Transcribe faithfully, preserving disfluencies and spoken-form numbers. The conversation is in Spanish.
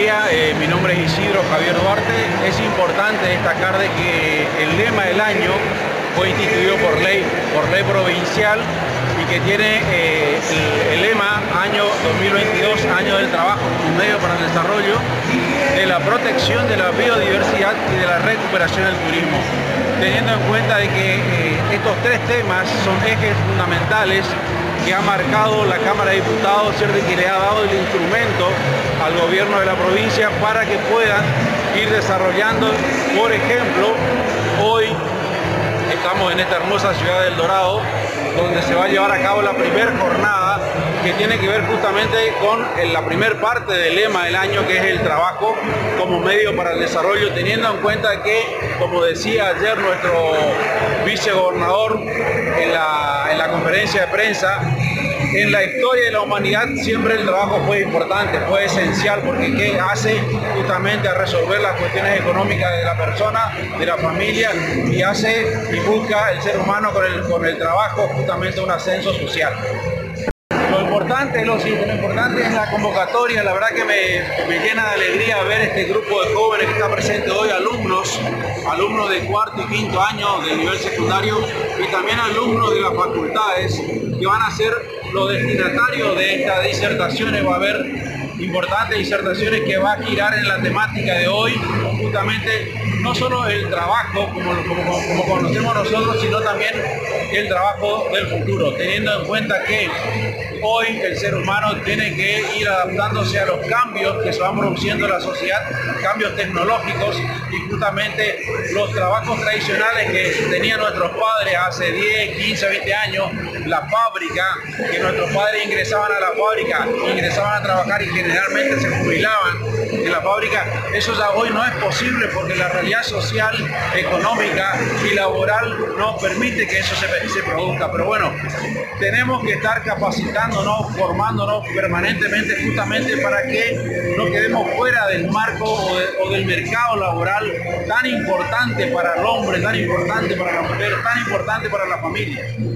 día, eh, mi nombre es Isidro Javier Duarte. Es importante destacar de que el lema del año fue instituido por ley, por ley provincial y que tiene eh, el, el lema año dos mil veintidós, año del trabajo como medio para el desarrollo, de la protección de la biodiversidad y de la recuperación del turismo. Teniendo en cuenta de que eh, estos tres temas son ejes fundamentales que ha marcado la Cámara de Diputados, ¿cierto? Que le ha dado el instrumento al gobierno de la provincia para que puedan ir desarrollando. Por ejemplo, hoy estamos en esta hermosa ciudad del Dorado, donde se va a llevar a cabo la primera jornada que tiene que ver justamente con la primera parte del lema del año, que es el trabajo como medio para el desarrollo, teniendo en cuenta que, como decía ayer nuestro vicegobernador en la, en la conferencia de prensa, en la historia de la humanidad siempre el trabajo fue importante, fue esencial, porque ¿qué hace? Justamente a resolver las cuestiones económicas de la persona, de la familia, y hace y busca el ser humano con el, con el trabajo justamente un ascenso social. Lo importante, lo, lo importante es la convocatoria. La verdad que me, me llena de alegría ver este grupo de jóvenes que está presente hoy, alumnos, alumnos de cuarto y quinto año del nivel secundario y también alumnos de las facultades que van a ser los destinatarios de estas disertaciones. Va a haber importantes disertaciones que va a girar en la temática de hoy, justamente no solo el trabajo como, como, como conocemos nosotros, sino también el trabajo del futuro, teniendo en cuenta que hoy el ser humano tiene que ir adaptándose a los cambios que se van produciendo en la sociedad, cambios tecnológicos, y justamente los trabajos tradicionales que tenían nuestros padres hace diez, quince, veinte años, la fábrica, que nuestros padres ingresaban a la fábrica, ingresaban a trabajar y generalmente se jubilaban en la fábrica, eso ya hoy no es posible porque la realidad social, económica y laboral no permite que eso se, se produzca. Pero bueno, tenemos que estar capacitándonos, formándonos permanentemente justamente para que no quedemos fuera del marco o, de, o del mercado laboral tan importante para el hombre, tan importante para la mujer, tan importante para la familia.